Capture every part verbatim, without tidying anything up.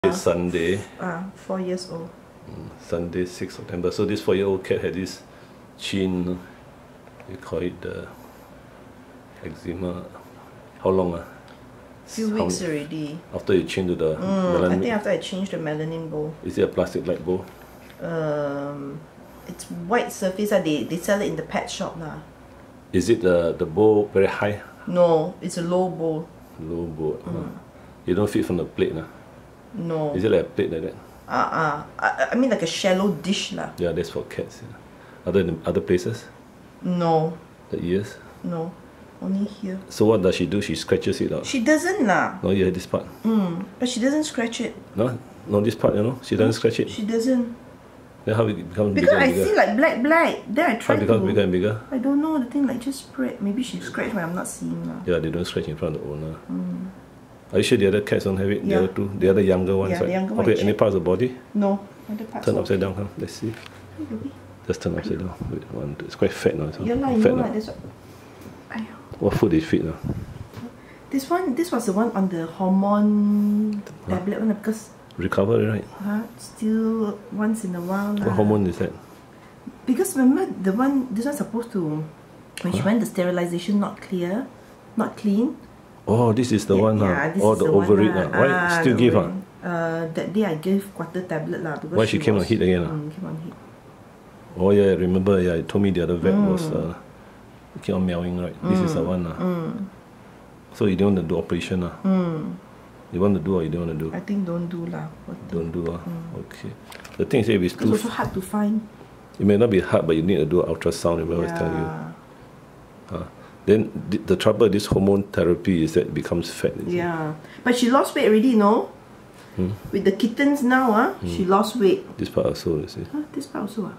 It's Sunday. Ah, four years old. Mm, Sunday, sixth of September. So this four-year-old cat had this chin. You call it the eczema. How long? Ah? Few How, weeks already. After you change to the Mm, melanin. I think after I changed the melanin bowl. Is it a plastic light bowl? Um, it's white surface. Uh, they they sell it in the pet shop lah. Is it the the bowl very high? No, it's a low bowl. Low bowl. Mm. Uh. You don't feed from the plate, nah? No. Is it like a plate like that? Ah uh, ah. Uh, I, I mean like a shallow dish lah. Yeah, that's for cats. Yeah. Other than other places? No. The ears? No. Only here. So what does she do? She scratches it out. She doesn't lah. No, yeah, this part. Mm, but she doesn't scratch it. No, no, this part, you know, she doesn't scratch it. She doesn't. Then how it becomes Because bigger and I bigger? see like black black. Then I How try it becomes to. bigger and bigger? I don't know. The thing like just spread. Maybe she scratched when I'm not seeing lah. Yeah, they don't scratch in front of the owner. Mm. Are you sure the other cats don't have it? Yeah. The other two, the other younger ones, Yeah, the right? younger one Okay, I any checked. parts of the body? No. Other parts Turn are upside okay. down, huh? Let's see. Hey, baby. Just turn upside down. Wait, one, two. It's quite fat now. So Yeah lah, I fat know now. lah. That's what. Ay. What food is fit now? This one, this was the one on the hormone tablet one because Recover, right? uh, still once in a while. What lah. hormone is that? Because remember the one, this one's supposed to, when she Huh? went the sterilization not clear, not clean. Oh, this is the yeah, one, huh? yeah, this Oh, is the the one Ovarid, lah. huh? Why Ah, still the give, huh? Ovarid. Uh, that day I gave quarter tablet lah because Why she came on was, heat again, ah? Mm, came on heat. Oh yeah, I remember. Yeah, you told me the other vet Mm. was uh, keep on meowing, right? This is the one, uh. Mm. So you don't want to do operation, uh. Mm. You want to do or you don't want to do? I think don't do lah. What the- Don't do, uh. Mm. Okay. The thing is, if it's It's too, also hard to find. it may not be hard, but you need to do ultrasound. Remember, I was telling you. Yeah. Uh, then the, the trouble with this hormone therapy is that it becomes fat. Is it? Yeah, but she lost weight already, no? Hmm? With the kittens now, ah, she lost weight. This part also, you see. Huh, this part also, ah.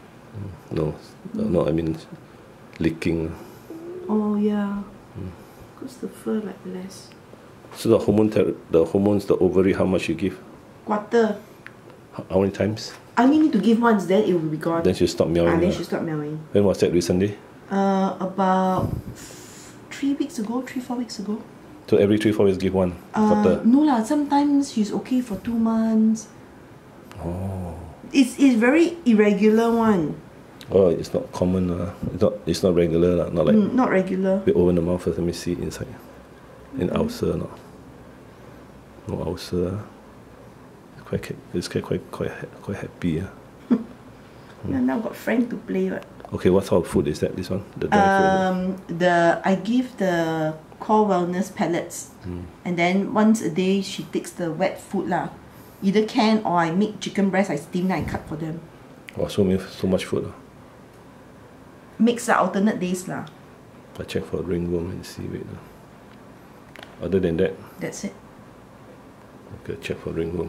No, uh, no, I mean licking. Oh yeah, because the fur like less. So the hormone, ther- the hormones, the ovary, how much you give? Quarter. How, how many times? I only need to give once, then it will be gone. Then she stop meowing. And then uh. she stopped meowing. When was that? Recently? Uh, about three weeks ago, three four weeks ago. So every three, four weeks give one Uh, quarter. no lah. Sometimes she's okay for two months. Oh. It's it's very irregular one. Oh, it's not common. Uh. It's not. It's not regular. Uh. Not like. Mm, not regular. We open the mouth first. Let me see inside. In ulcer, no. No ulcer. It's quite. ca- It's quite quite quite ha- quite happy. Uh. Yeah, now got Frank to play. Right? Okay, what sort of food is that? This one, the dry food. Um, the I give the core wellness pellets, Mm. and then once a day she takes the wet food lah, either can or I make chicken breast, I steam and I cut for them. Oh, so many, so much food. Uh. Mix lah, alternate days lah. I check for ringworm and see. Wait. Uh. Other than that, That's it. okay, check for ringworm.